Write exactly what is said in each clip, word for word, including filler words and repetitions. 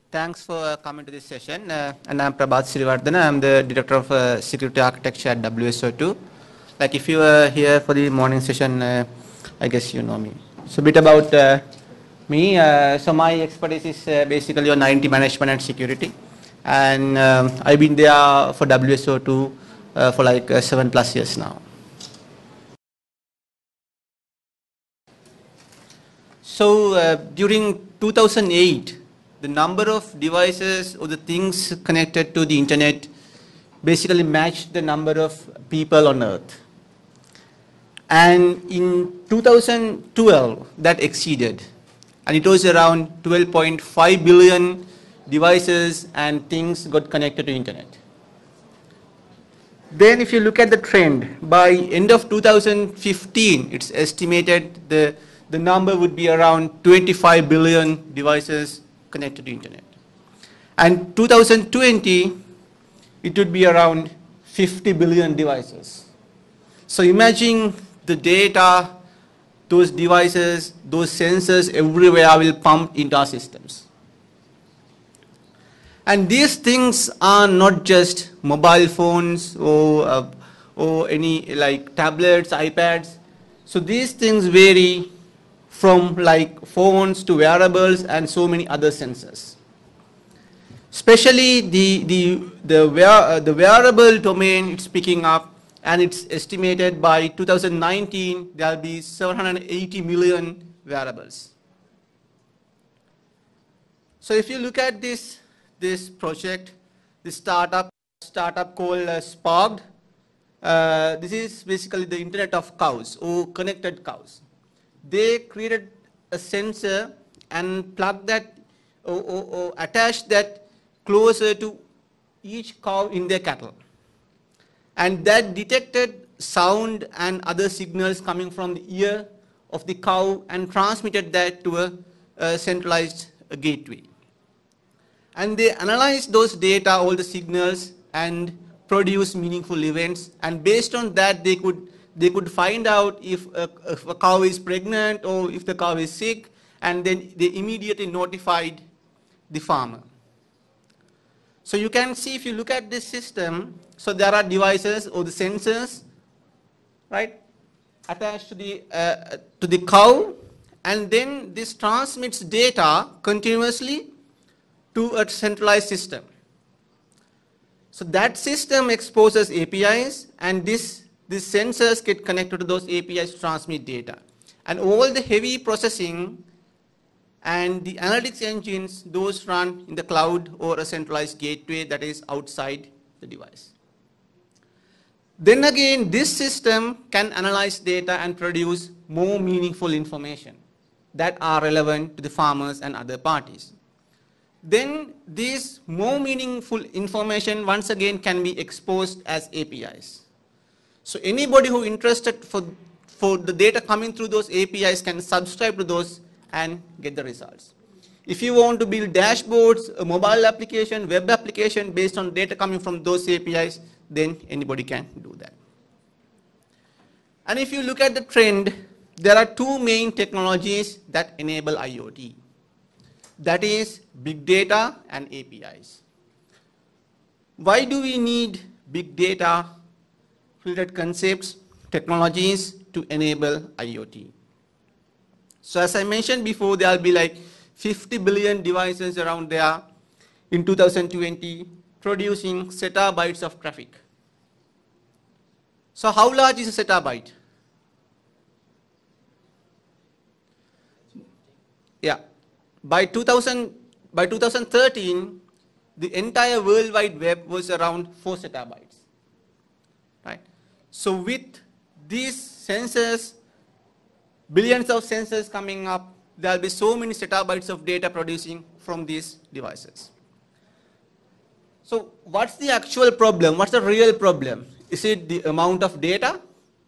Thanks for uh, coming to this session. Uh, and I'm Prabath Siriwardena. I'm the Director of uh, Security Architecture at W S O two. Like if you were here for the morning session, uh, I guess you know me. So a bit about uh, me. Uh, so my expertise is uh, basically on I T management and security. And um, I've been there for W S O two uh, for like uh, seven plus years now. So uh, during two thousand eight, the number of devices or the things connected to the internet basically matched the number of people on Earth. And in two thousand twelve, that exceeded. And it was around twelve point five billion devices and things got connected to internet. Then if you look at the trend, by end of two thousand fifteen, it's estimated the, the number would be around twenty-five billion devices connected to internet. And two thousand twenty, it would be around fifty billion devices. So imagine the data, those devices, those sensors everywhere will pump into our systems. And these things are not just mobile phones or, uh, or any like tablets, iPads. So these things vary from like phones to wearables and so many other sensors. Especially the, the, the, wear, uh, the wearable domain, it's picking up, and it's estimated by two thousand nineteen, there'll be seven hundred eighty million wearables. So if you look at this, this project, this startup, startup called uh, Sparked, uh, this is basically the Internet of Cows or connected cows. They created a sensor and plugged that or, or, or attached that closer to each cow in their cattle. And that detected sound and other signals coming from the ear of the cow and transmitted that to a, a centralized uh, gateway. And they analyzed those data, all the signals, and produced meaningful events. And based on that, they could They could find out if a, if a cow is pregnant or if the cow is sick, and then they immediately notified the farmer. So you can see if you look at this system, so there are devices or the sensors, right, attached to the, uh, to the cow, and then this transmits data continuously to a centralized system. So that system exposes A P Is, and this These sensors get connected to those A P Is to transmit data. And all the heavy processing and the analytics engines, those run in the cloud or a centralized gateway that is outside the device. Then again, this system can analyze data and produce more meaningful information that are relevant to the farmers and other parties. Then this more meaningful information once again can be exposed as A P Is. So anybody who is interested for, for the data coming through those A P Is can subscribe to those and get the results. If you want to build dashboards, a mobile application, web application based on data coming from those A P Is, then anybody can do that. And if you look at the trend, there are two main technologies that enable I O T. That is big data and A P Is. Why do we need big data, filtered concepts, technologies to enable I O T? So as I mentioned before, there will be like fifty billion devices around there in two thousand twenty producing zettabytes of traffic. So how large is a zettabyte? Yeah, by two thousand, by two thousand thirteen, the entire World Wide Web was around four zettabytes. Right? So with these sensors, billions of sensors coming up, there will be so many zettabytes of data producing from these devices. So what's the actual problem? What's the real problem? Is it the amount of data?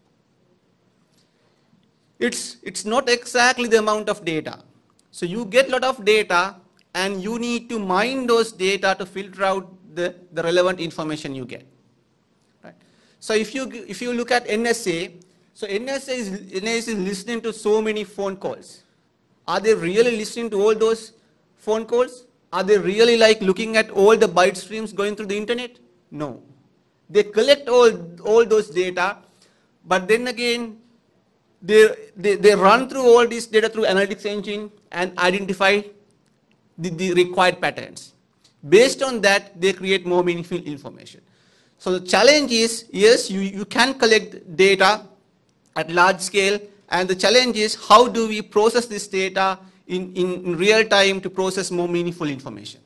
It's, it's not exactly the amount of data. So you get a lot of data and you need to mine those data to filter out the, the relevant information you get. Right? So if you, if you look at N S A, so N S A is, N S A is listening to so many phone calls. Are they really listening to all those phone calls? are they really like looking at all the byte streams going through the internet? No. They collect all, all those data, but then again, they, they, they run through all this data through analytics engine and identify the, the required patterns. Based on that, they create more meaningful information. So the challenge is, yes, you, you can collect data at large scale, and the challenge is how do we process this data in, in, in real time to process more meaningful information.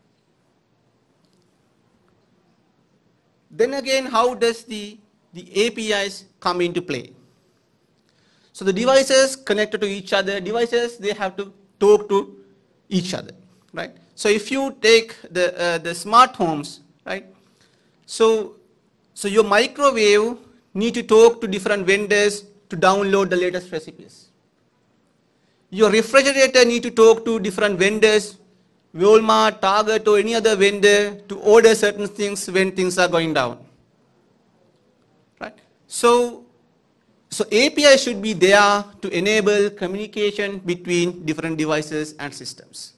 Then again, how does the, the A P Is come into play? So the devices connected to each other, devices, they have to talk to each other, right? So if you take the, uh, the smart homes, right? So, so your microwave need to talk to different vendors to download the latest recipes. Your refrigerator need to talk to different vendors, Walmart, Target, or any other vendor to order certain things when things are going down, right? So, so A P I should be there to enable communication between different devices and systems.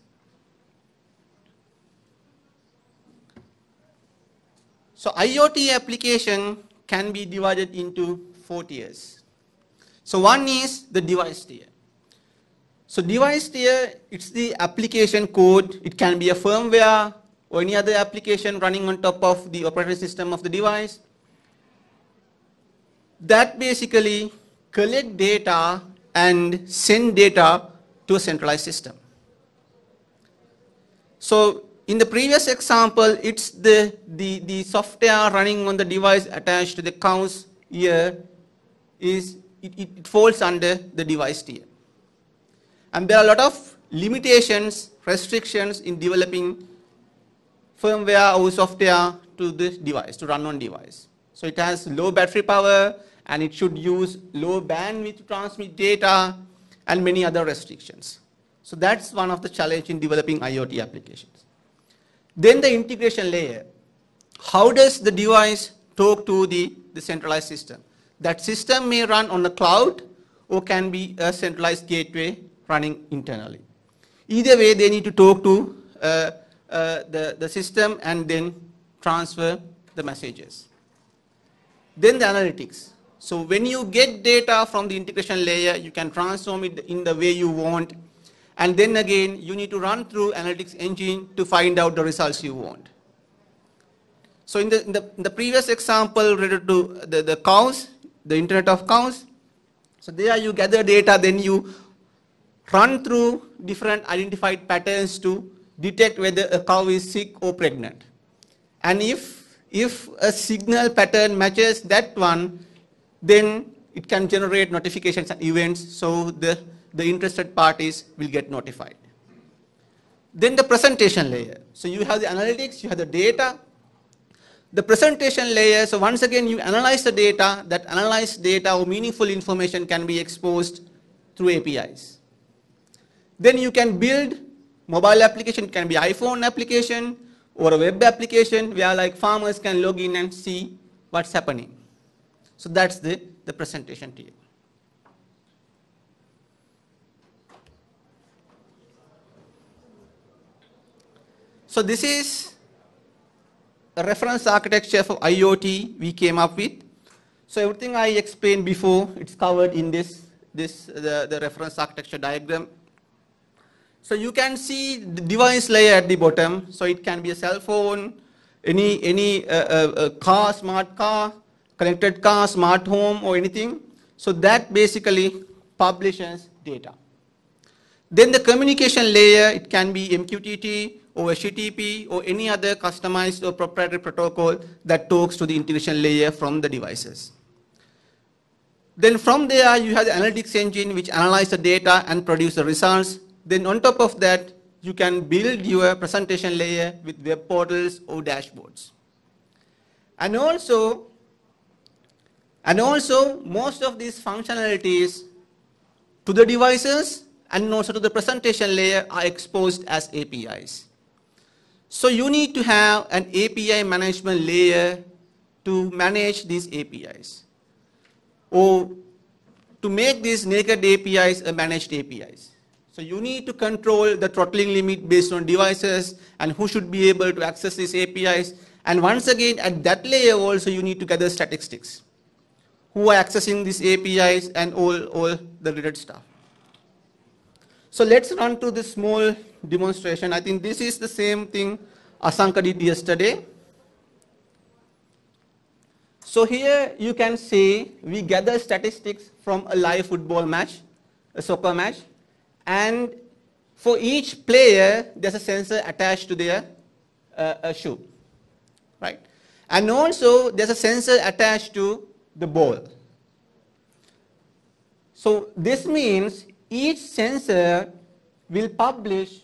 So I O T application can be divided into four tiers. So one is the device tier. So device tier, it's the application code. It can be a firmware or any other application running on top of the operating system of the device that basically collect data and send data to a centralized system. So in the previous example, it's the, the, the software running on the device attached to the cow's ear is, it, it falls under the device tier. And there are a lot of limitations, restrictions in developing firmware or software to this device, to run on device. So it has low battery power, and it should use low bandwidth to transmit data, and many other restrictions. So that's one of the challenges in developing I O T applications. Then the integration layer. How does the device talk to the, the centralized system? That system may run on the cloud or can be a centralized gateway running internally. Either way, they need to talk to uh, uh, the, the system and then transfer the messages. Then the analytics. So when you get data from the integration layer, you can transform it in the way you want. And then again, you need to run through analytics engine to find out the results you want. So in the, in the, in the previous example related to the, the cows, the Internet of Cows, so there you gather data, then you run through different identified patterns to detect whether a cow is sick or pregnant. And if, if a signal pattern matches that one, then it can generate notifications and events, so the, the interested parties will get notified. Then the presentation layer. So you have the analytics, you have the data. The presentation layer, so once again you analyze the data. That analyzed data or meaningful information can be exposed through A P Is. Then you can build mobile application, it can be iPhone application or a web application where like farmers can log in and see what's happening. So that's the, the presentation tier. So this is a reference architecture for I O T we came up with. So everything I explained before, it's covered in this, this the, the reference architecture diagram. So you can see the device layer at the bottom. So it can be a cell phone, any, any uh, uh, car, smart car, connected car, smart home, or anything. So that basically publishes data. Then the communication layer, it can be M Q T T or H T T P or any other customized or proprietary protocol that talks to the integration layer from the devices. Then from there, you have the analytics engine which analyzes the data and produces the results. Then on top of that, you can build your presentation layer with web portals or dashboards. And also, and also most of these functionalities to the devices and also to the presentation layer are exposed as A P Is. So you need to have an A P I management layer to manage these A P Is, or to make these naked A P Is a managed A P Is. So you need to control the throttling limit based on devices and who should be able to access these A P Is. And once again, at that layer also, you need to gather statistics. Who are accessing these A P Is and all, all the related stuff. So let's run to this small demonstration. I think this is the same thing Asanka did yesterday. So here you can see we gather statistics from a live football match, a soccer match, and for each player there's a sensor attached to their uh, a shoe, right? And also there's a sensor attached to the ball. So this means each sensor will publish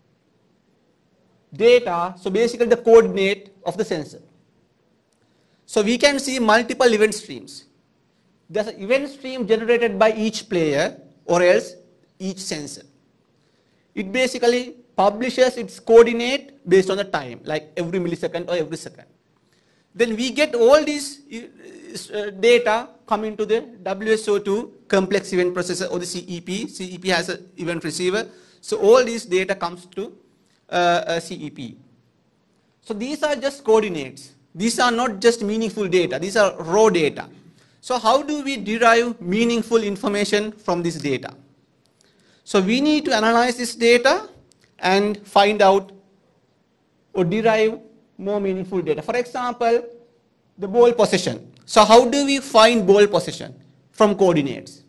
data, so basically the coordinate of the sensor. So we can see multiple event streams. There's an event stream generated by each player or else each sensor. It basically publishes its coordinate based on the time, like every millisecond or every second. Then we get all these uh, data coming to the W S O two complex event processor or the C E P. C E P has an event receiver. So all these data comes to uh, a C E P. So these are just coordinates. These are not just meaningful data. These are raw data. So how do we derive meaningful information from this data? So we need to analyze this data and find out or derive more meaningful data. For example, the ball possession. So how do we find ball possession? From coordinates.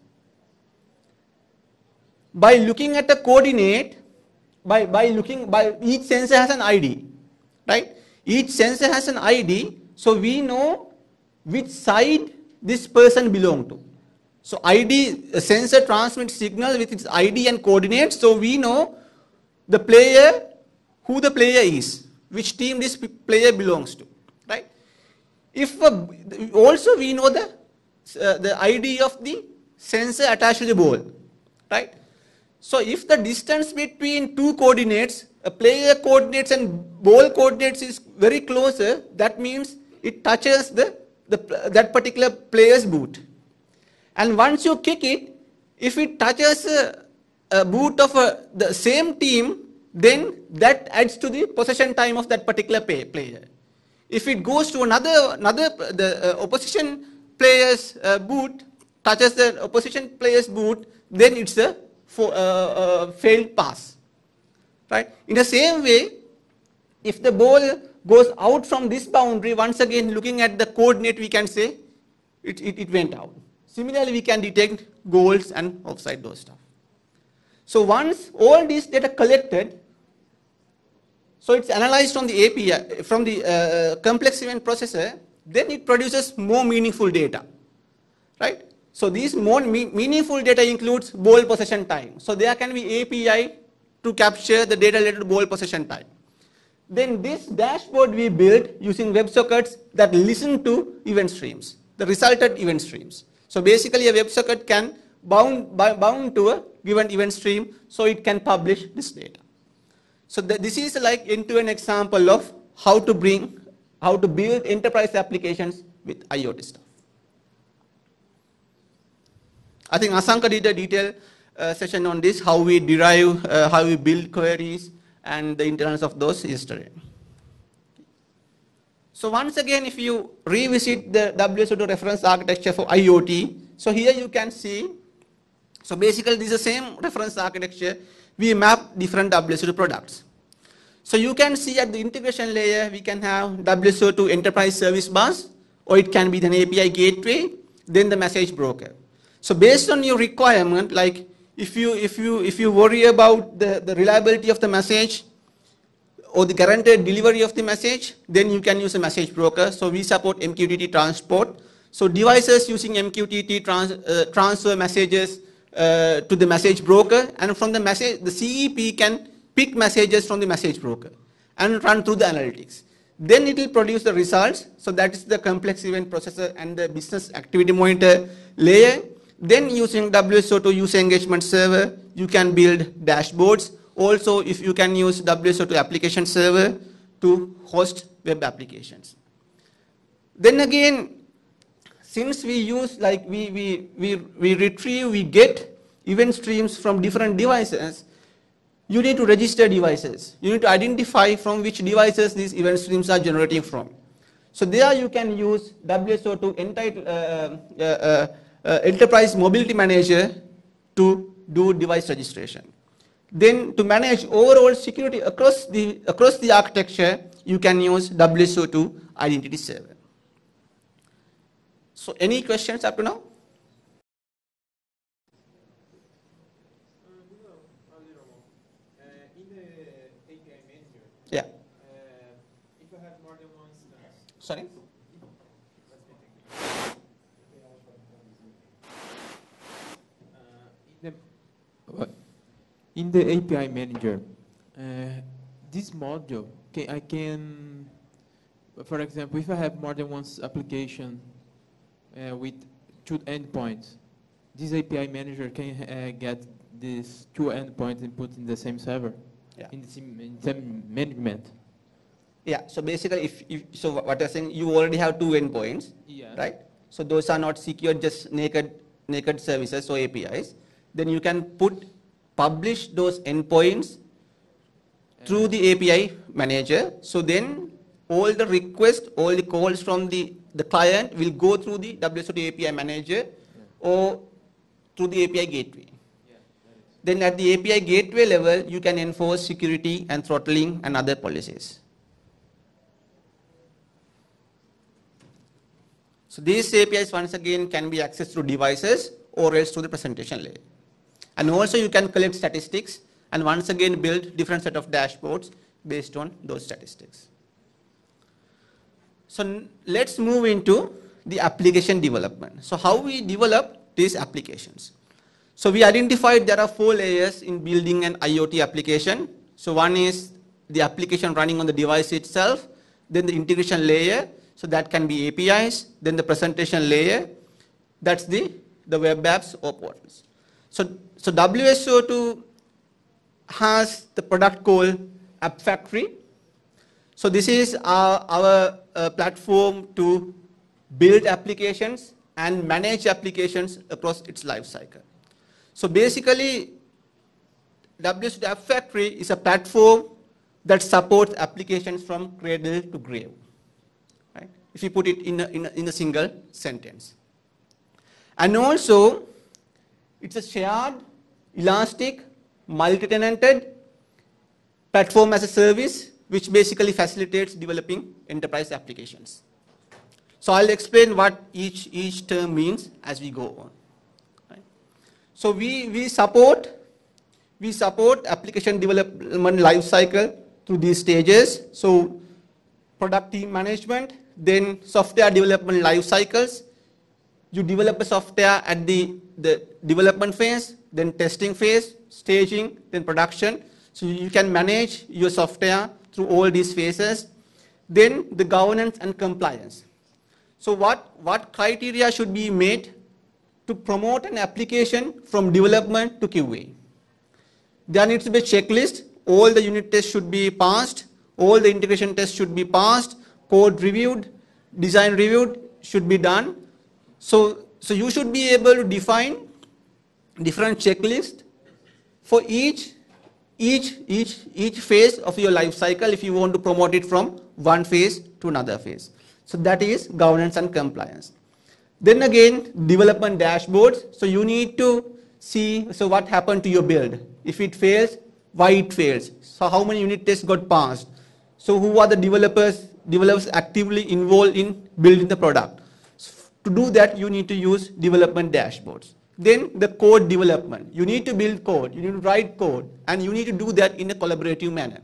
By looking at the coordinate, by, by looking, by each sensor has an I D, right? Each sensor has an I D, so we know which side this person belongs to. So I D, a sensor transmits signal with its I D and coordinates, so we know the player, who the player is, which team this player belongs to, right? If uh, also we know the, uh, the I D of the sensor attached to the ball, right? So if the distance between two coordinates, a player coordinates and ball coordinates is very closer, that means it touches the, the, that particular player's boot. And once you kick it, if it touches a, a boot of a, the same team, then that adds to the possession time of that particular pay, player. If it goes to another, another the uh, opposition player's uh, boot, touches the opposition player's boot, then it's a for, uh, uh, failed pass. Right? In the same way, if the ball goes out from this boundary, once again looking at the coordinate, we can say it, it, it went out. Similarly, we can detect goals and offside, those stuff. So once all these data collected, so it's analyzed from the A P I, from the uh, complex event processor, then it produces more meaningful data, right? So these more me meaningful data includes ball possession time. So there can be A P I to capture the data related to ball possession time. Then this dashboard we built using WebSockets that listen to event streams, the resulted event streams. So basically a WebSocket can bound, bound to a given event stream, so it can publish this data. So th this is like end-to-end example of how to bring, how to build enterprise applications with I O T stuff. I think Asanka did a detailed uh, session on this, how we derive, uh, how we build queries, and the internals of those yesterday. So once again, if you revisit the W S O two reference architecture for I O T, so here you can see, so basically this is the same reference architecture. We map different W S O two products. So you can see at the integration layer, we can have W S O two enterprise service bus, or it can be an A P I gateway, then the message broker. So based on your requirement, like if you, if you, if you worry about the, the reliability of the message, or the guaranteed delivery of the message, then you can use a message broker. So we support M Q T T transport. So devices using M Q T T trans, uh, transfer messages uh, to the message broker, and from the message, the C E P can pick messages from the message broker and run through the analytics. Then it will produce the results. So that is the complex event processor and the business activity monitor layer. Then using W S O two user engagement server, you can build dashboards. Also, if you can use W S O two application server to host web applications. Then again, since we use like we, we, we, we retrieve, we get event streams from different devices, you need to register devices. You need to identify from which devices these event streams are generating from. So there you can use W S O two entitled, uh, uh, uh, uh, Enterprise Mobility Manager to do device registration. Then to manage overall security across the, across the architecture, you can use W S O two Identity Server. So any questions up to now? Yeah. Uh, if I have more than one instance. Sorry? Uh, in, the, in the A P I manager, uh, this module, can, I can, for example, if I have more than one application uh, with two endpoints, this A P I manager can uh, get these two endpoints and put in the same server? Yeah. In the same, in same management. Yeah, so basically, if, if so what you're saying, you already have two endpoints, Yeah. right? So those are not secure, just naked, naked services, so A P Is. Then you can put, publish those endpoints through Uh, the A P I manager. So then all the requests, all the calls from the, the client will go through the W S O two A P I manager yeah. or through the A P I gateway. Yeah, that is. Then at the A P I gateway level, you can enforce security and throttling and other policies. So these A P Is once again can be accessed through devices or else through the presentation layer. And also you can collect statistics and once again build different set of dashboards based on those statistics. So let's move into the application development. So how we develop these applications. So we identified there are four layers in building an I O T application. So one is the application running on the device itself, then the integration layer, so that can be A P Is, then the presentation layer, that's the, the web apps or portals. So, so W S O two has the product called App Factory. So this is our, our uh, platform to build applications and manage applications across its life cycle. So basically, W S O two App Factory is a platform that supports applications from cradle to grave, right? If you put it in a, in a, in a single sentence. And also, it's a shared, elastic, multi-tenanted platform as a service, which basically facilitates developing enterprise applications. So I'll explain what each, each term means as we go on. Right? So we, we support we support application development life cycle through these stages. So product team management, then software development life cycles. You develop a software at the, the development phase, then testing phase, staging, then production. So you can manage your software through all these phases. Then the governance and compliance. So what, what criteria should be made to promote an application from development to Q A? There needs to be a checklist. All the unit tests should be passed. All the integration tests should be passed. Code reviewed, design reviewed should be done. So, so you should be able to define different checklists for each, each, each, each phase of your life cycle if you want to promote it from one phase to another phase. So that is governance and compliance. Then again, development dashboards. So you need to see, so what happened to your build? If it fails, why it fails? So how many unit tests got passed? So who are the developers, developers actively involved in building the product? So to do that, you need to use development dashboards. Then the code development. You need to build code, you need to write code, and you need to do that in a collaborative manner.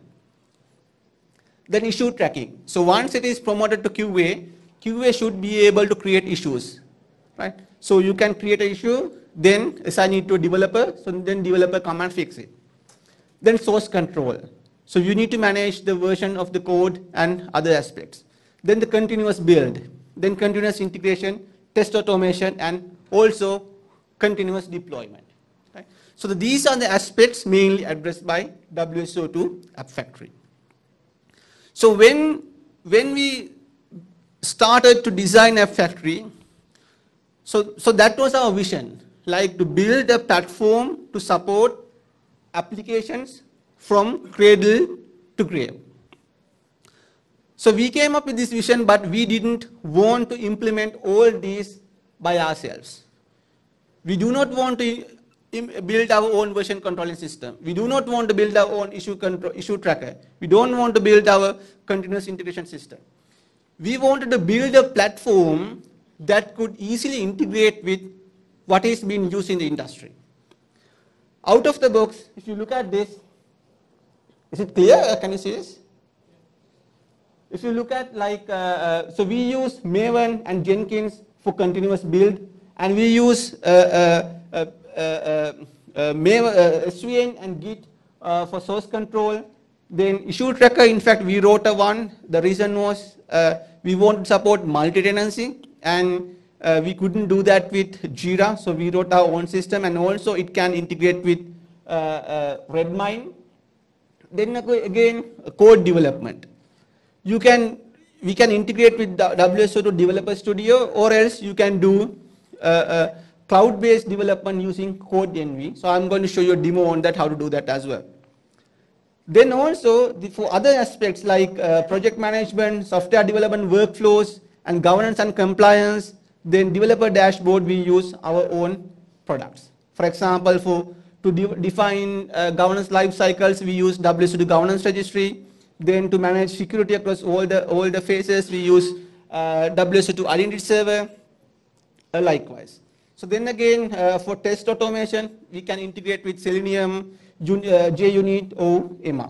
Then issue tracking. So once it is promoted to Q A, Q A should be able to create issues, right? So you can create an issue, then assign it to a developer, so then developer come and fix it. Then source control. So you need to manage the version of the code and other aspects. Then the continuous build, then continuous integration, test automation, and also continuous deployment. Right? So the, these are the aspects mainly addressed by W S O two App Factory. So when, when we started to design App Factory, so, so that was our vision, like to build a platform to support applications from cradle to grave. So we came up with this vision, but we didn't want to implement all these by ourselves. We do not want to build our own version controlling system. We do not want to build our own issue, control, issue tracker. We don't want to build our continuous integration system. We wanted to build a platform that could easily integrate with what is being used in the industry. Out of the box, if you look at this, is it clear? Can you see this? If you look at like, uh, uh, so we use Maven and Jenkins for continuous build, and we use uh, uh, uh, uh, uh, uh, Maven, uh, S V N and Git uh, for source control. Then issue tracker, in fact, we wrote a one. The reason was uh, we want to support multi-tenancy, and uh, we couldn't do that with Jira, so we wrote our own system, and also it can integrate with uh, uh, Redmine. Then again, code development. You can, we can integrate with the W S O two Developer Studio, or else you can do uh, uh, cloud-based development using CodeEnvy. So I'm going to show you a demo on that, how to do that as well. Then also, the, for other aspects like uh, project management, software development workflows, and governance and compliance, then developer dashboard, we use our own products. For example, for to de define uh, governance life cycles, we use W S O two governance registry. Then to manage security across all the, all the phases, we use uh, W S O two identity server, uh, likewise. So then again, uh, for test automation, we can integrate with Selenium, uh, JUnit, or Emma.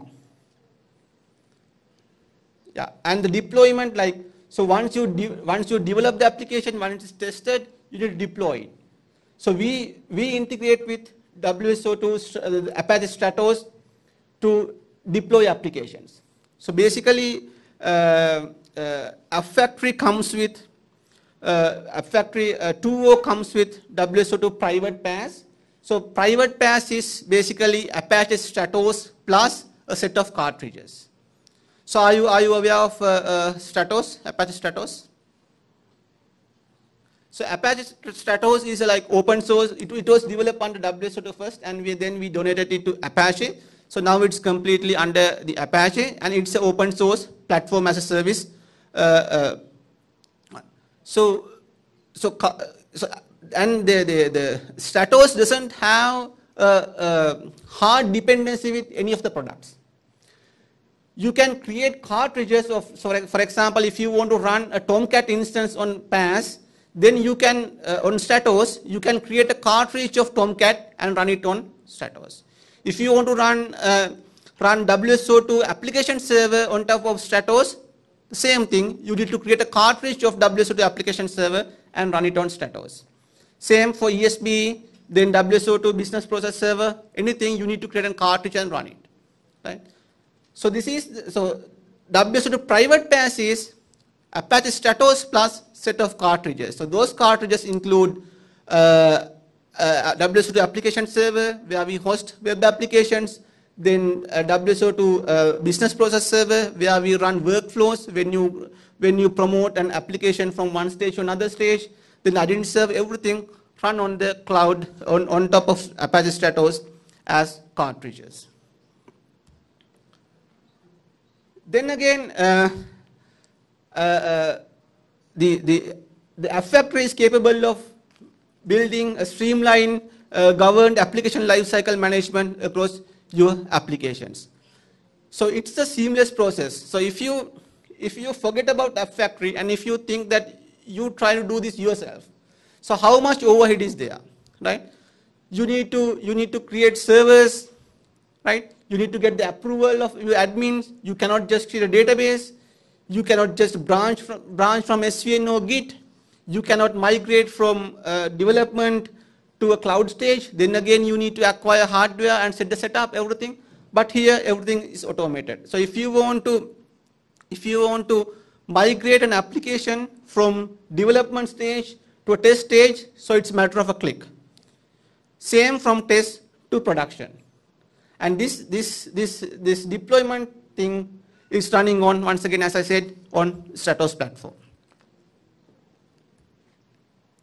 Yeah, and the deployment, like, so once you, once you develop the application, once it's tested, you need to deploy it. So we, we integrate with W S O two uh, Apache Stratos to deploy applications. So basically, uh, uh, a factory comes with, uh, a factory uh, two point oh comes with W S O two private pass. So private pass is basically Apache Stratos plus a set of cartridges. So are you, are you aware of uh, uh, Stratos, Apache Stratos? So Apache Stratos is like open source. It, it was developed under W S O two first, and we, then we donated it to Apache. So now it's completely under the Apache, and it's an open source platform as a service. Uh, uh, so, so, so, and the, the, the Stratos doesn't have a, a hard dependency with any of the products. You can create cartridges of, so for example, if you want to run a Tomcat instance on P A S, then you can, uh, on Stratos, you can create a cartridge of Tomcat and run it on Stratos. If you want to run, uh, run W S O two application server on top of Stratos, the same thing, you need to create a cartridge of W S O two application server and run it on Stratos. Same for E S B, then W S O two business process server, anything you need to create a cartridge and run it, right? So this is, so W S O two private pass is Apache Stratos plus set of cartridges. So those cartridges include uh, uh, W S O two application server where we host web applications, then uh, W S O two uh, business process server where we run workflows when you, when you promote an application from one stage to another stage, then identity server, everything run on the cloud on, on top of Apache Stratos as cartridges. Then again, uh, uh, uh, the, the, the F factory is capable of building a streamlined, uh, governed application lifecycle management across your applications. So it's a seamless process. So if you, if you forget about F factory and if you think that you try to do this yourself, so how much overhead is there, right? You need to, you need to create servers, right? You need to get the approval of your admins. You cannot just create a database. You cannot just branch from, branch from S V N or Git. You cannot migrate from uh, development to a cloud stage. Then again, you need to acquire hardware and set the setup, everything. But here, everything is automated. So if you want to, if you want to migrate an application from development stage to a test stage, so it's a matter of a click. Same from test to production. And this, this, this, this deployment thing is running on, once again, as I said, on Stratos platform.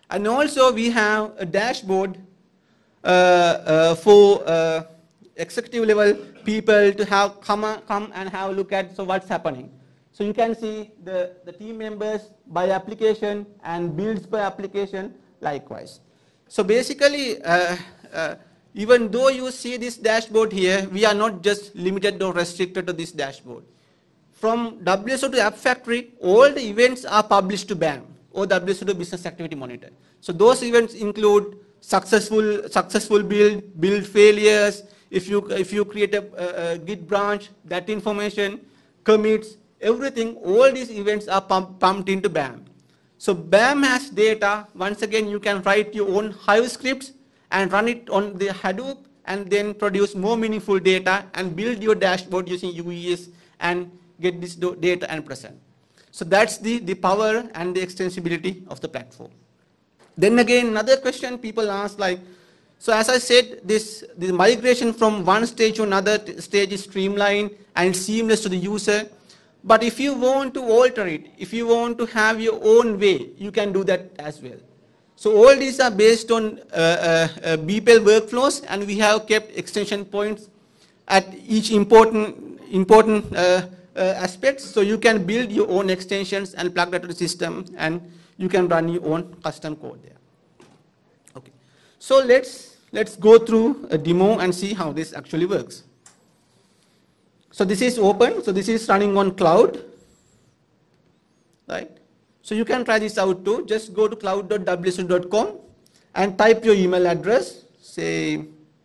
And also we have a dashboard uh, uh, for uh, executive level people to have come, come and have a look at so what's happening. So you can see the, the team members by application and builds by application likewise. So basically, uh, uh, even though you see this dashboard here, we are not just limited or restricted to this dashboard. From W S O two App Factory, all the events are published to B A M or W S O two Business Activity Monitor. So those events include successful, successful build, build failures. If you, if you create a, a, a Git branch, that information, commits, everything, all these events are pump, pumped into B A M. So B A M has data. Once again, you can write your own Hive scripts and run it on the Hadoop and then produce more meaningful data and build your dashboard using U E S and get this data and present. So that's the, the power and the extensibility of the platform. Then again, another question people ask, like, so as I said, this, this migration from one stage to another stage is streamlined and seamless to the user. But if you want to alter it, if you want to have your own way, you can do that as well. So all these are based on uh, uh, uh, B P L workflows, and we have kept extension points at each important, important uh, uh, aspects. So you can build your own extensions and plug that to the system, and you can run your own custom code there. Okay. So let's, let's go through a demo and see how this actually works. So this is open, so this is running on cloud, right? So you can try this out too. Just go to cloud dot W S O two dot com and type your email address, say,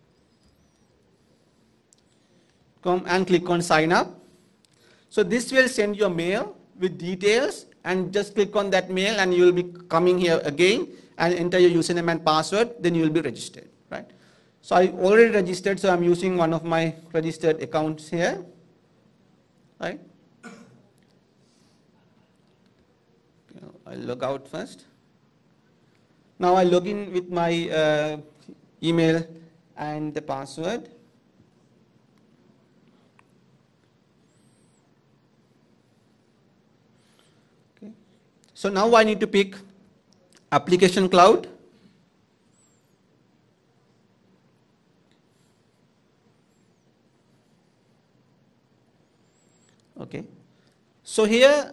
come and click on sign up. So this will send you a mail with details, and just click on that mail and you will be coming here again and enter your username and password, then you will be registered, right? So I already registered, so I'm using one of my registered accounts here, right? I'll log out first. Now I log in with my uh, email and the password. Okay. So now I need to pick application cloud. Okay. So here,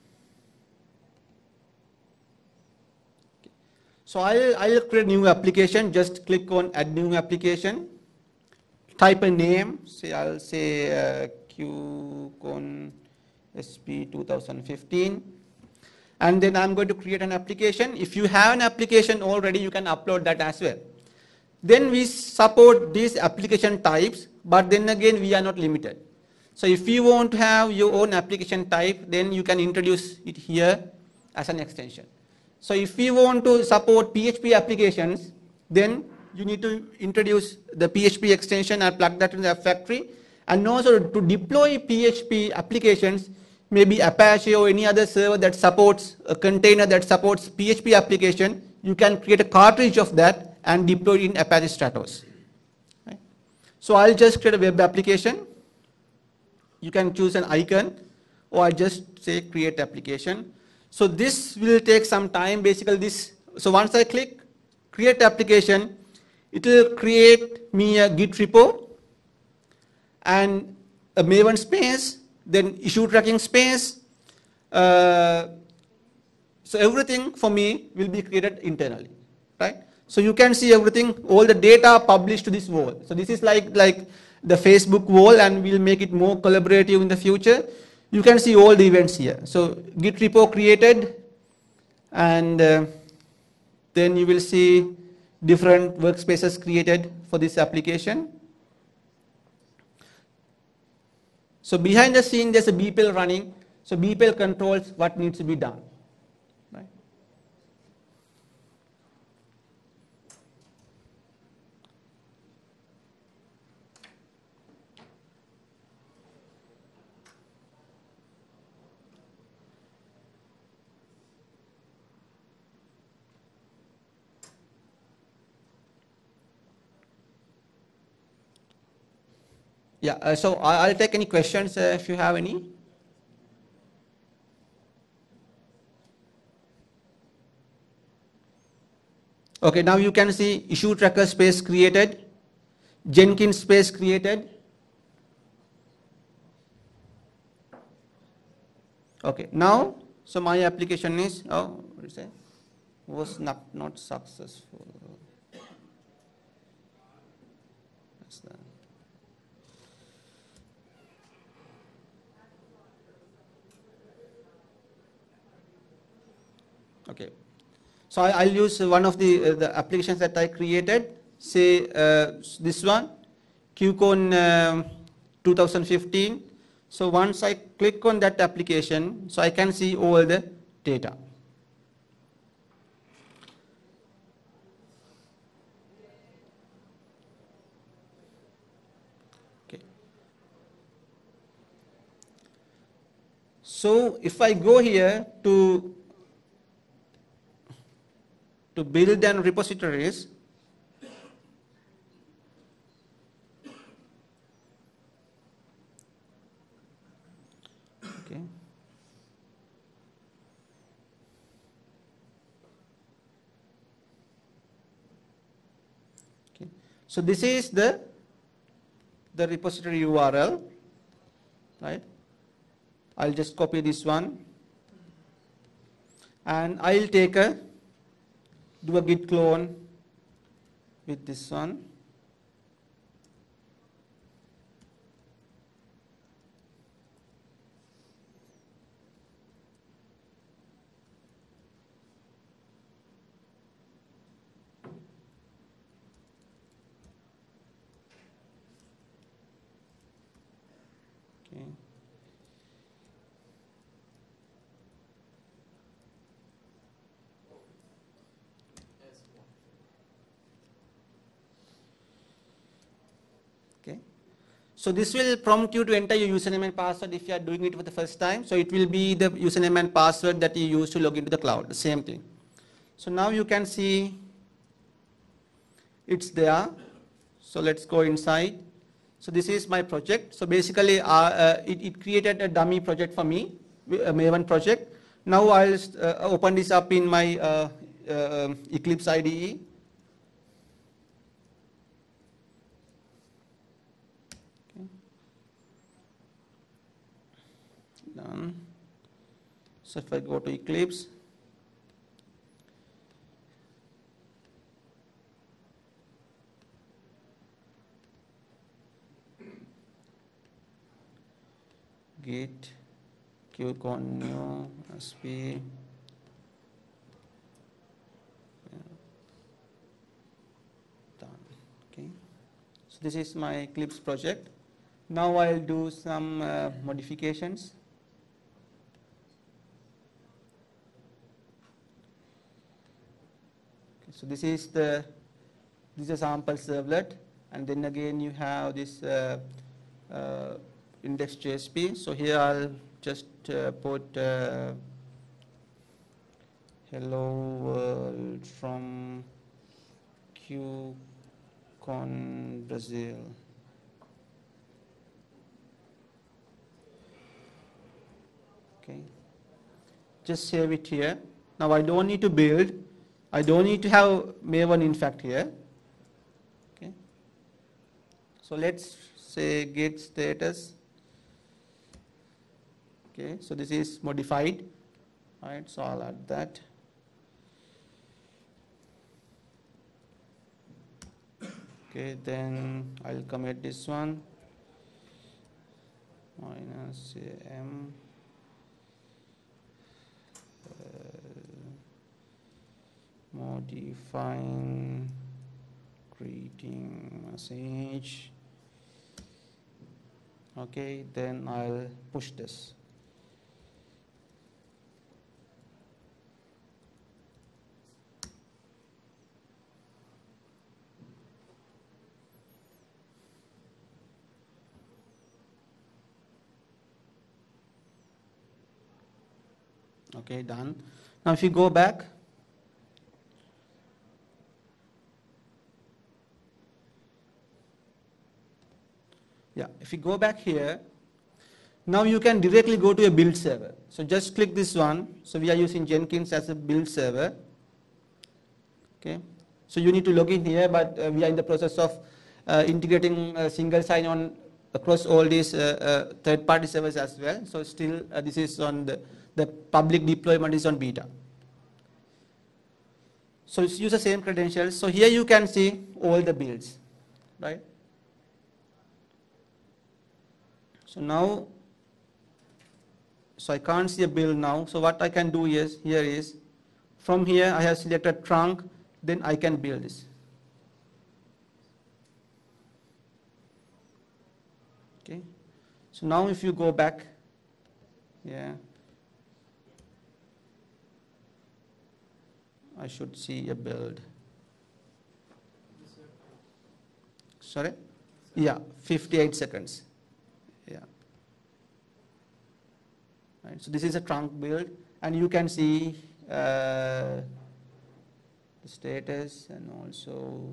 so I'll, I'll create a new application. Just click on add new application. Type a name. Say I'll say uh, QCon S P two thousand fifteen. And then I'm going to create an application. If you have an application already, you can upload that as well. Then we support these application types, but then again, we are not limited. So if you want to have your own application type, then you can introduce it here as an extension. So if you want to support P H P applications, then you need to introduce the P H P extension and plug that in the factory. And also to deploy P H P applications, maybe Apache or any other server that supports a container that supports P H P application, you can create a cartridge of that and deploy it in Apache Stratos. Right? So I'll just create a web application. You can choose an icon, or I just say create application. So this will take some time. Basically this, so once I click create application, it will create me a Git repo and a Maven space, then issue tracking space. Uh, so everything for me will be created internally, right? So you can see everything, all the data published to this wall. So this is like, like the Facebook wall, and we'll make it more collaborative in the future. You can see all the events here. So Git repo created, and uh, then you will see different workspaces created for this application. So behind the scene, there's a B P L running. So B P L controls what needs to be done. Right? Yeah, uh, so I'll take any questions uh, if you have any. Okay, now you can see issue tracker space created, Jenkins space created. Okay, now, so my application is, oh, what is it? Was not, not successful. That's that. Okay, so I, I'll use one of the, uh, the applications that I created, say uh, this one, QCon um, two thousand fifteen. So once I click on that application, so I can see all the data. Okay. So if I go here to to build and repositories, okay. Okay. So this is the the repository U R L, right? I'll just copy this one, and I'll take a do a git clone with this one. Okay. Okay. So this will prompt you to enter your username and password if you are doing it for the first time. So it will be the username and password that you use to log into the cloud, the same thing. So now you can see it's there. So let's go inside. So this is my project. So basically uh, uh, it, it created a dummy project for me, a Maven project. Now I'll uh, open this up in my uh, uh, Eclipse I D E. Okay. Done. So if I go to Eclipse, git QCon new sp done. Okay, so this is my Eclipse project. Now I'll do some uh, modifications. Okay, so this is the this is a sample servlet, and then again you have this uh, uh, index.jsp. So here I'll just uh, put uh, hello world from QCon Brazil. Okay, just save it here. Now I don't need to build. I don't need to have Maven in fact here. Okay, so let's say git status. Okay, so this is modified. All right, so I'll add that. Okay, then I'll commit this one. Minus m. Uh, modifying greeting message. Okay, then I'll push this. Okay, done. Now if you go back, yeah, if you go back here, now you can directly go to a build server. So just click this one. So we are using Jenkins as a build server. Okay, So you need to log in here, but uh, we are in the process of uh, integrating a single sign-on across all these uh, uh, third-party servers as well. So still uh, this is on the, the public deployment is on beta. So it's use the same credentials. So here you can see all the builds, right? So now, so I can't see a build now. So what I can do is, here is, from here I have selected trunk, then I can build this. Okay. So now if you go back, yeah, I should see a build. Sorry? Yeah, fifty-eight seconds. Yeah. Right. So this is a trunk build, and you can see uh, the status and also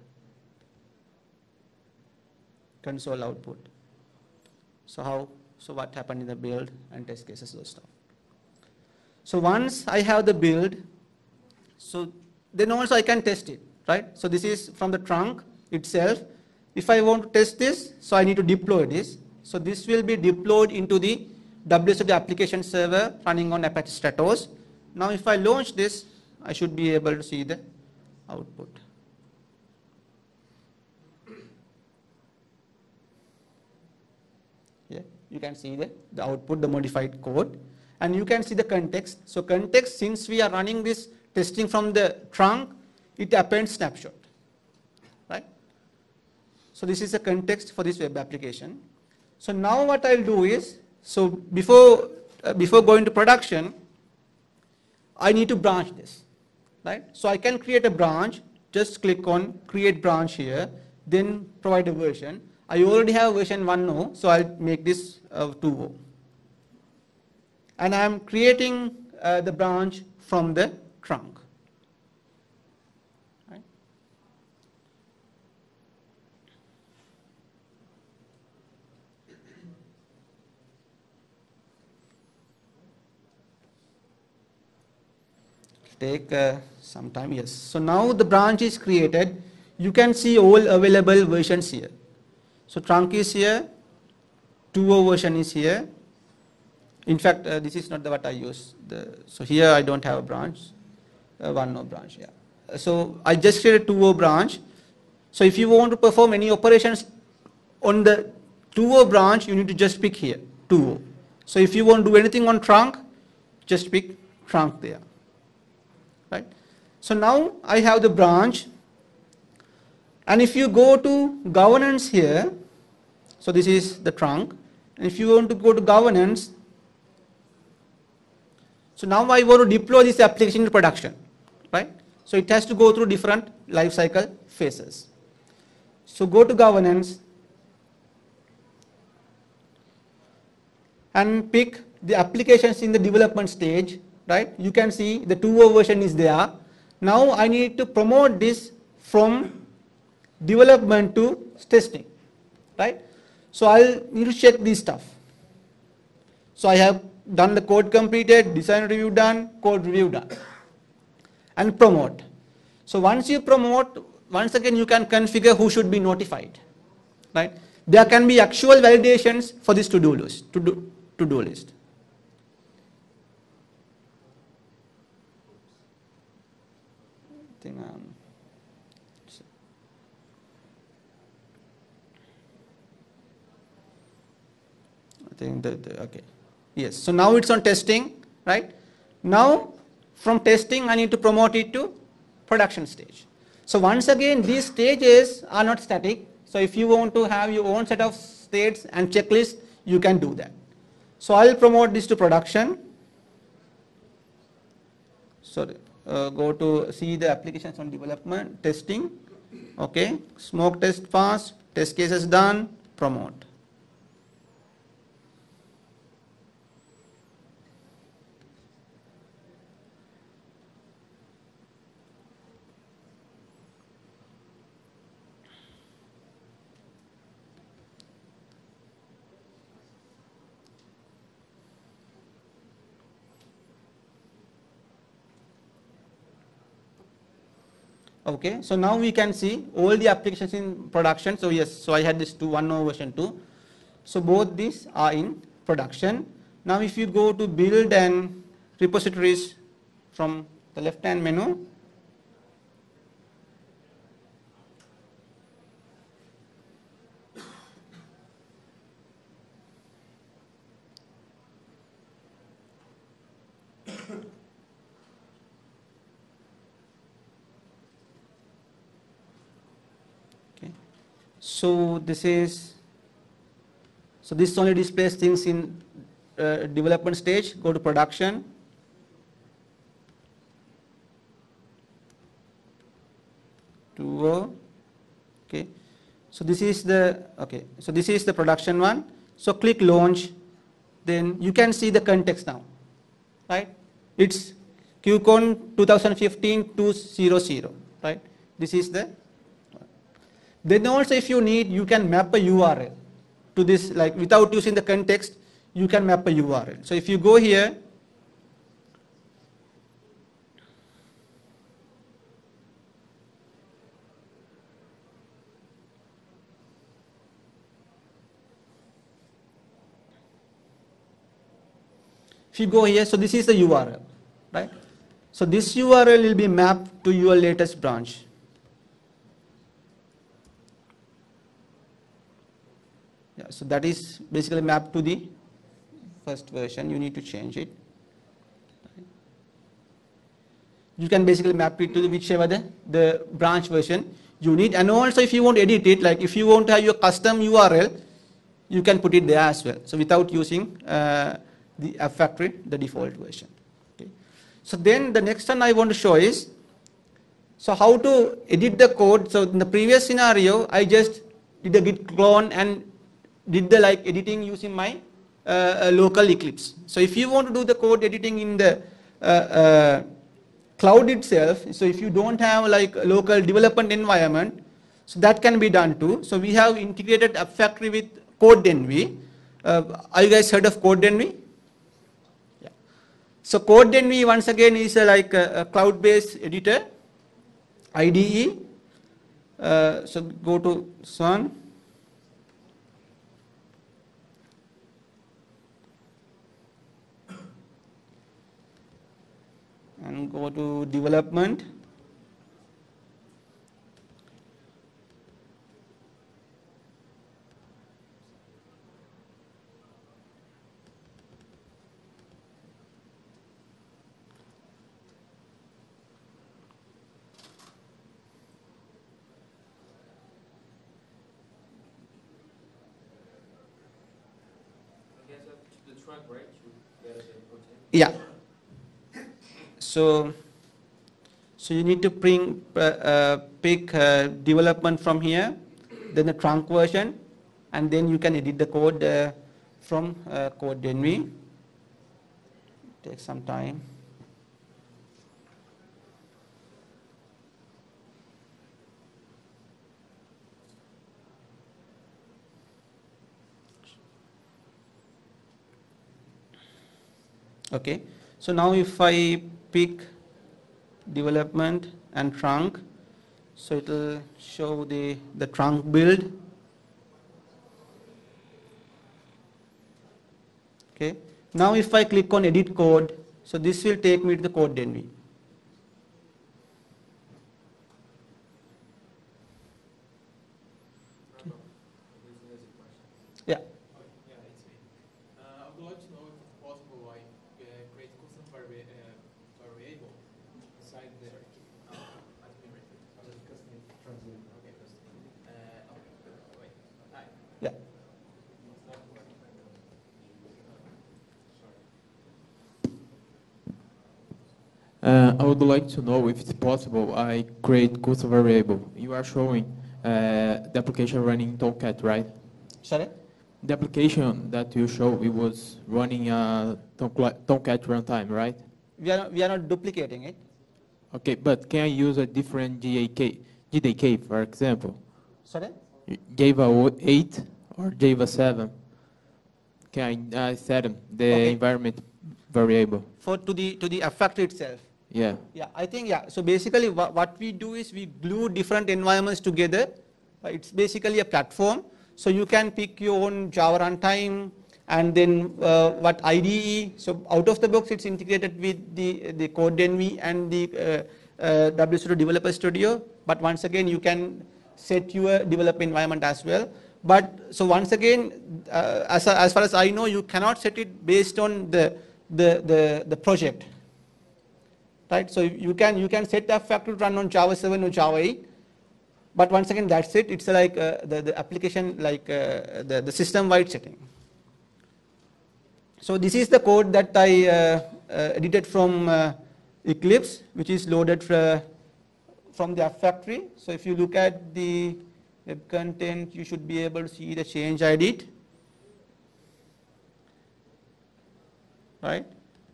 console output. So how? So what happened in the build and test cases, those stuff. So once I have the build, so then also I can test it, right? So this is from the trunk itself. If I want to test this, so I need to deploy this. So this will be deployed into the W S O two application server running on Apache Stratos. Now if I launch this, I should be able to see the output. Yeah, you can see the, the output, the modified code, and you can see the context. So context, since we are running this testing from the trunk, it appends snapshot, right? So this is the context for this web application. So now what I'll do is, so before, uh, before going to production, I need to branch this, right? So I can create a branch, just click on create branch here, then provide a version. I already have version one point zero, so I'll make this uh, two point zero. And I'm creating uh, the branch from the trunk. Right? Take uh, some time, yes. So now the branch is created. You can see all available versions here. So trunk is here, two point zero version is here. In fact, uh, this is not the what I use. The, so here I don't have a branch, uh, one point zero branch, yeah. Uh, so I just created two point zero branch. So if you want to perform any operations on the two point zero branch, you need to just pick here, two point zero. So if you want to do anything on trunk, just pick trunk there, right? So now I have the branch, and if you go to governance here, so this is the trunk, and if you want to go to governance, so now I want to deploy this application to production, right? So it has to go through different life cycle phases. So go to governance and pick the applications in the development stage, right? You can see the two point zero version is there. Now I need to promote this from development to testing, right? So I'll need to check this stuff. So I have done the code completed, design review done, code review done, and promote. So once you promote, once again you can configure who should be notified, right? There can be actual validations for this to-do list, to-do to-do list. I think um, I think that, the, okay. Yes, so now it's on testing, right? Now from testing I need to promote it to production stage. So once again these stages are not static. So if you want to have your own set of states and checklists, you can do that. So I'll promote this to production. Sorry, uh, go to see the applications on development, testing, okay, smoke test passed, test cases done, promote. Okay, so now we can see all the applications in production. So yes, so I had this two, one oh version two. So both these are in production. Now if you go to build and repositories from the left hand menu, okay, so this is, so this only displays things in uh, development stage. Go to production. two oh, okay. So this is the, okay, so this is the production one. So click launch, then you can see the context now, right? It's QCon twenty fifteen two hundred, right? This is the, then also if you need, you can map a U R L to this, like without using the context, you can map a U R L. So if you go here, if you go here, so this is the U R L, right? So this U R L will be mapped to your latest branch. Yeah, so that is basically mapped to the first version. You need to change it. You can basically map it to the whichever the, the branch version you need. And also if you want to edit it, like if you want to have your custom U R L, you can put it there as well. So without using uh, the app factory, the default version. Okay. So then the next one I want to show is, so how to edit the code. So in the previous scenario, I just did a git clone and did the like editing using my uh, uh, local Eclipse. So if you want to do the code editing in the uh, uh, cloud itself, so if you don't have like a local development environment, so that can be done too. So we have integrated App Factory with CodeEnvy. Uh, are you guys heard of CodeEnvy? Yeah. So CodeEnvy once again is a, like a, a cloud-based editor, I D E. Uh, so go to Swan. And go to development. Yeah. So, so you need to bring, uh, uh, pick uh, development from here, then the trunk version, and then you can edit the code uh, from uh, CodeEnvy. Take some time. Okay, so now if I pick development and trunk, so it will show the, the trunk build. Okay, now if I click on edit code, so this will take me to the CodeEnvy. Okay. Yeah. Uh, I would like to know if it's possible I create custom variable. You are showing uh, the application running Tomcat, right? Sorry? The application that you show, it was running a Tomcat runtime, right? We are, we are not duplicating it. Okay, but can I use a different G A K, G D K, for example? Sorry? Java eight or Java seven? Can I uh, set the Okay. environment variable? For to the to the App Factory itself. Yeah. Yeah, I think, yeah. So basically wha what we do is we glue different environments together. Uh, it's basically a platform. So you can pick your own Java runtime and then uh, what I D E. So out of the box, it's integrated with the, the CodeNV and the uh, uh, W S O two Developer Studio. But once again, you can set your developer environment as well. But so once again, uh, as, as far as I know, you cannot set it based on the, the, the, the project. Right, so you can you can set that factory to run on Java seven or Java eight, but once again that's it. It's like uh, the the application like uh, the the system-wide setting. So this is the code that I uh, uh, edited from uh, Eclipse, which is loaded for, from the app factory. So if you look at the web content, you should be able to see the change I did. Right.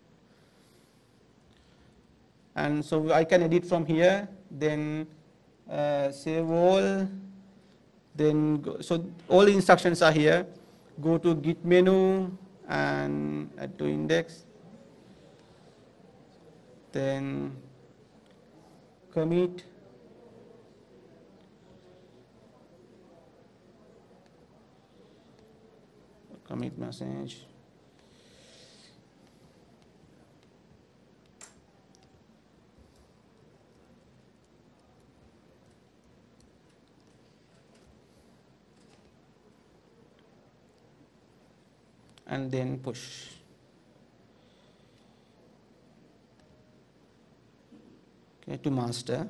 And so I can edit from here, then uh, save all, then go, so all the instructions are here. Go to Git menu and add to index, then commit, commit message. And then push. Okay, to master.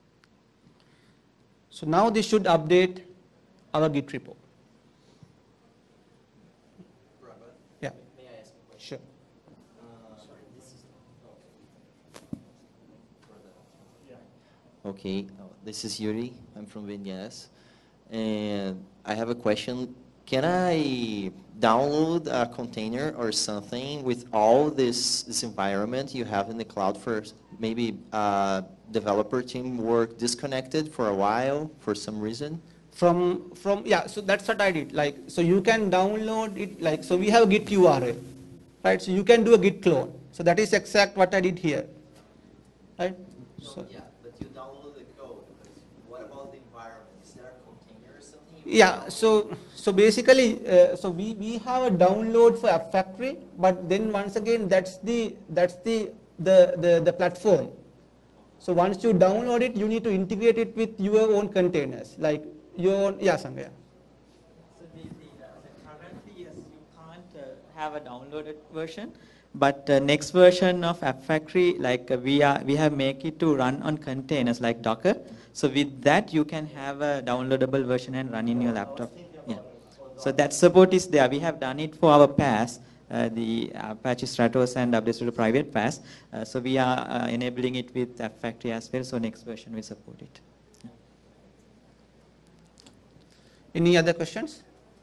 So now this should update our Git repo. Prabath, Yeah. may I ask a question? Sure. Uh, sorry, this is, oh. Okay, uh, this is Yuri. I'm from V N S, and I have a question. Can I download a container or something with all this this environment you have in the cloud for maybe uh, developer team work disconnected for a while for some reason? From from yeah, so that's what I did. Like so, you can download it. Like so, we have a Git U R L, right? So you can do a Git clone. So that is exact what I did here, right? So, Yeah, but you download the code. But what about the environment? Is there a container or something? yeah, so so basically, uh, so we we have a download for App Factory, but then once again, that's the that's the the the, the platform. So once you download it, you need to integrate it with your own containers, like your own, yeah, Sangha. So the, the, uh, the currently, yes, you can't uh, have a downloaded version, but uh, next version of App Factory, like uh, we are, we have make it to run on containers like Docker. So with that, you can have a downloadable version and run in your laptop. Yeah. So that support is there. We have done it for our P A S, uh, the Apache Stratos and W S O two private P A S. Uh, so we are uh, enabling it with App Factory as well. So next version will support it. Any other questions?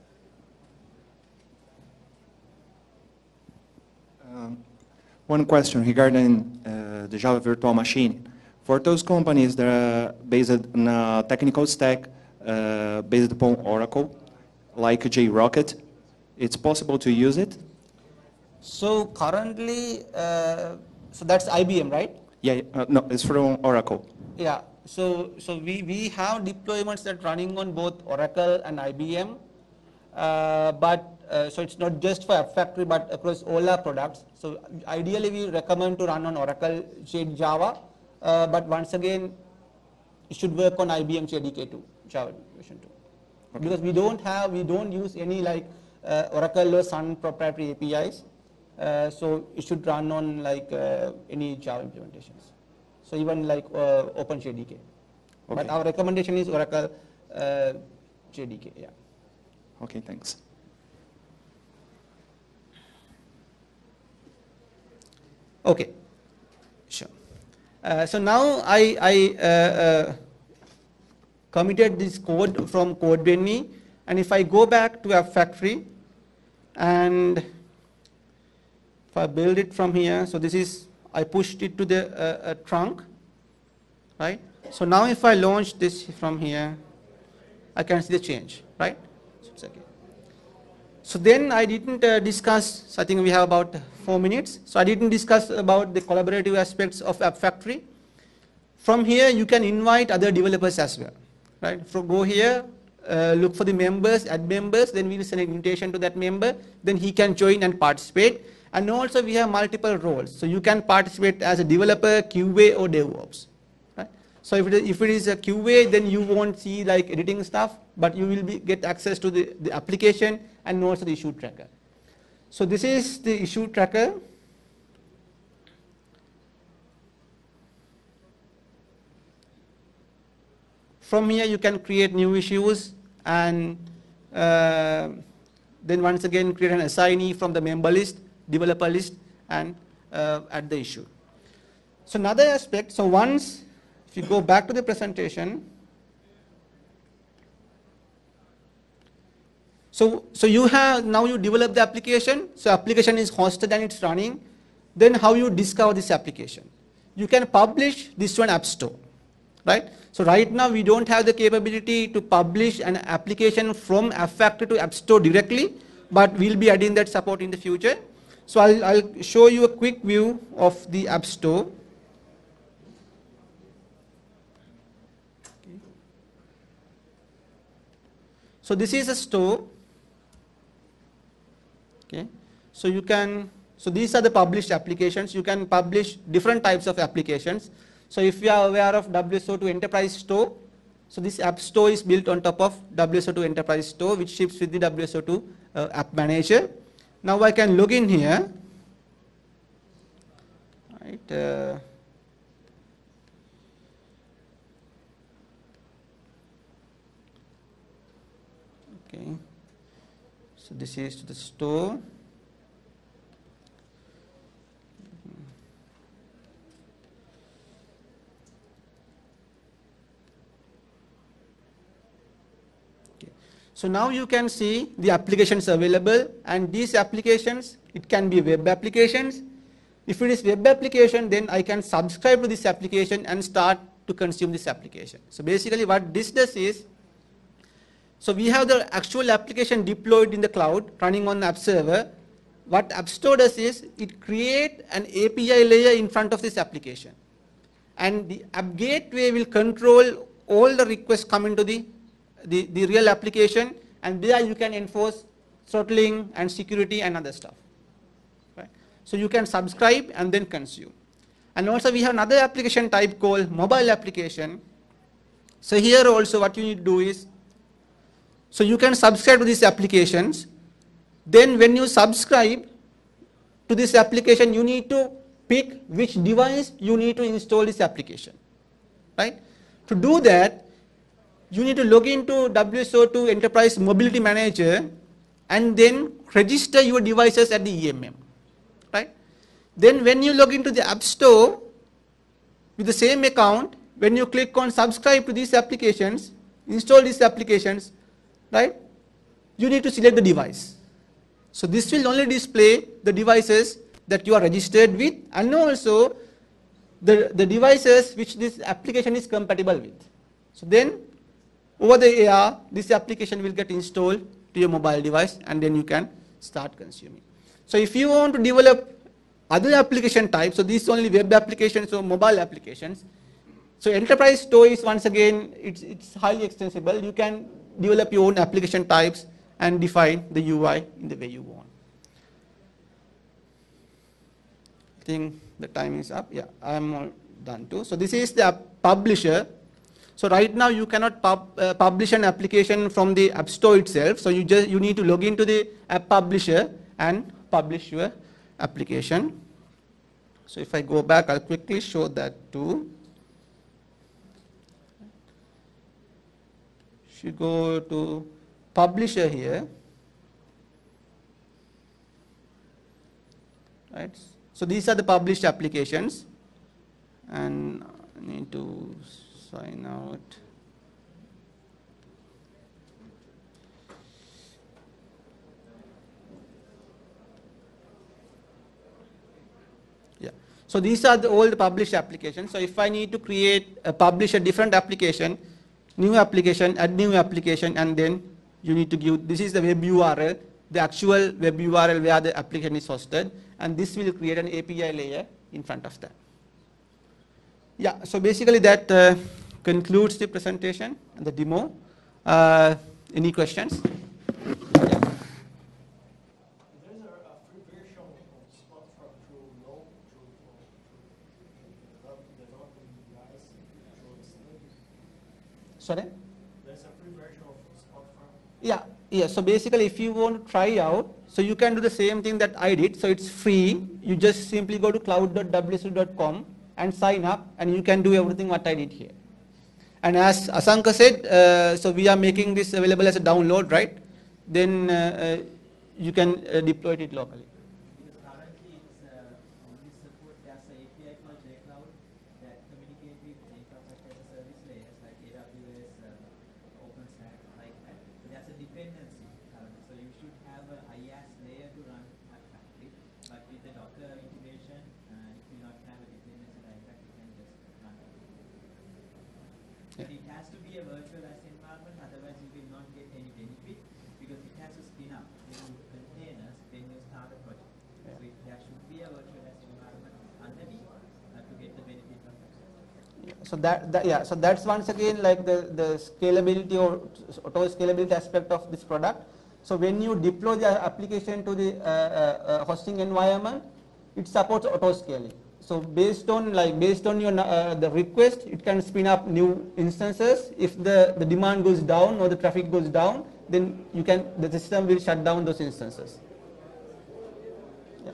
Um, one question regarding uh, the Java virtual machine. For those companies that are based on a technical stack uh, based upon Oracle, like JRocket, it's possible to use it? So currently, uh, so that's I B M, right? Yeah, uh, no, it's from Oracle. Yeah. So so we we have deployments that running on both Oracle and I B M, uh, but uh, so it's not just for App Factory, but across all our products. So ideally, we recommend to run on Oracle J Java, uh, but once again, it should work on I B M J D K two, Java version two, okay. Because we don't have we don't use any like uh, Oracle or Sun proprietary A P Is. Uh, so it should run on like uh, any Java implementations. So even like uh, Open J D K. Okay. But our recommendation is Oracle uh, J D K. Yeah. Okay, thanks. Okay. Sure. Uh, so now I I uh, uh, committed this code from CodeBenny, and if I go back to App Factory and if I build it from here, so this is, I pushed it to the uh, uh, trunk, right? So now if I launch this from here, I can see the change, right? So it's okay. So then I didn't uh, discuss, so I think we have about four minutes. So I didn't discuss about the collaborative aspects of App Factory. From here, you can invite other developers as well, right? So go here, uh, look for the members, add members, then we will send an invitation to that member, then he can join and participate. And also we have multiple roles. So you can participate as a developer, Q A or DevOps, right? So if it is, if it is a Q A, then you won't see like editing stuff, but you will be, get access to the, the application and also the issue tracker. So this is the issue tracker. From here you can create new issues and uh, then once again create an assignee from the member list, developer list, and uh, add the issue. So another aspect, so once, if you go back to the presentation, so, so you have, now you develop the application, so application is hosted and it's running, then how you discover this application? You can publish this to an app store, right? So right now we don't have the capability to publish an application from App Factory to App Store directly, but we'll be adding that support in the future. So I'll, I'll show you a quick view of the App Store. Okay. So this is a store. Okay. So you can, so these are the published applications. You can publish different types of applications. So if you are aware of W S O two Enterprise Store, so this App Store is built on top of W S O two Enterprise Store, which ships with the W S O two uh, App Manager. Now I can log in here. Right. Uh, okay. So this is to the store. So now you can see the applications available, and these applications, it can be web applications. If it is web application, then I can subscribe to this application and start to consume this application. So basically what this does is, so we have the actual application deployed in the cloud running on the app server. What App Store does is, it creates an A P I layer in front of this application. And the app gateway will control all the requests coming to the The, the real application, and there you can enforce throttling and security and other stuff. Right? So you can subscribe and then consume. And also we have another application type called mobile application. So here also what you need to do is, so you can subscribe to these applications. Then when you subscribe to this application, you need to pick which device you need to install this application. Right? To do that, you need to log into W S O two Enterprise Mobility Manager and then register your devices at the E M M, right? Then when you log into the App Store with the same account, when you click on subscribe to these applications, install these applications, right? You need to select the device. So this will only display the devices that you are registered with, and also the, the devices which this application is compatible with. So then over the air, this application will get installed to your mobile device, and then you can start consuming. So if you want to develop other application types, so these only web applications or mobile applications. So Enterprise Store is, once again, it's, it's highly extensible. You can develop your own application types and define the U I in the way you want. I think the time is up. Yeah, I'm all done too. So this is the publisher. So right now you cannot pub, uh, publish an application from the App Store itself. So you just you need to log into the app publisher and publish your application. So if I go back, I'll quickly show that too. If you go to publisher here, right? So these are the published applications, and I need to sign out. Yeah. So these are the all the published applications. So if I need to create a publish a different application, new application, add new application, and then you need to give, this is the web U R L the actual web U R L where the application is hosted, and this will create an A P I layer in front of that. Yeah, so basically that uh, concludes the presentation and the demo. Uh, any questions? Yeah. Sorry? There's a free version of Spotify. Yeah, yeah. So basically, if you want to try out, so you can do the same thing that I did. So it's free. You just simply go to cloud dot W S O two dot com and sign up, and you can do everything what I did here. And as Asanka said, uh, so we are making this available as a download, right? Then uh, uh, you can uh, deploy it locally. Because currently it's uh, only support as a A P I called JCloud that communicate with infrastructure as a service layers like A W S, uh, OpenStack, like that. There's a dependency currently, so you should have an IaaS layer to run at factory. But with the Docker integration, uh, if you not have a dependency like that, you can just run it. But it has to be a virtualized environment, otherwise you will not get any benefit because it has to spin up in containers when you start a project. Yeah. So it, there should be a virtualized environment underneath uh, to get the benefit of that. Yeah, so that, that yeah, so that's once again like the, the scalability or auto scalability aspect of this product. So when you deploy the application to the uh, uh, uh, hosting environment, it supports auto scaling. So based on like based on your uh, the request, it can spin up new instances. If the, the demand goes down or the traffic goes down, then you can the system will shut down those instances. Yeah.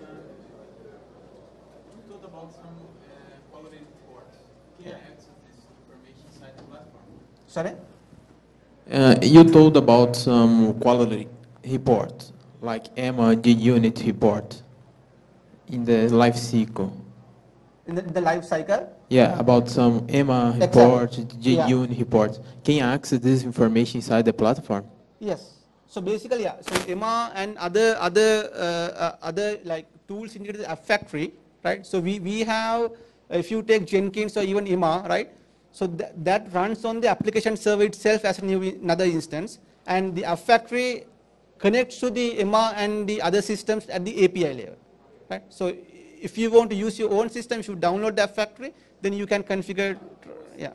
You talked about some uh, quality reports. Can I access this information inside the platform? Sorry? Uh, you told about some quality report, like E M A G unit report in the life cycle. In the, the life cycle? Yeah, about some E M A report, G unit yeah. report. Can you access this information inside the platform? Yes. So basically, yeah. So E M A and other other uh, uh, other like tools integrated a factory, right? So we we have, if you take Jenkins or even E M A, right? So th that runs on the application server itself as a new another instance, and the app factory connects to the E M A and the other systems at the A P I layer, right? So if you want to use your own system, if you download the app factory, then you can configure, yeah.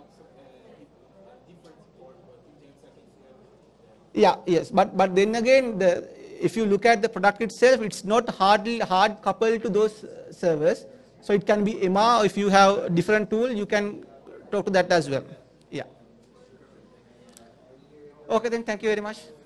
Yeah, yes, but but then again, the, if you look at the product itself, it's not hardly hard coupled to those servers. So it can be E M A, or if you have a different tool, you can talk to that as well. Yeah. Okay, then thank you very much.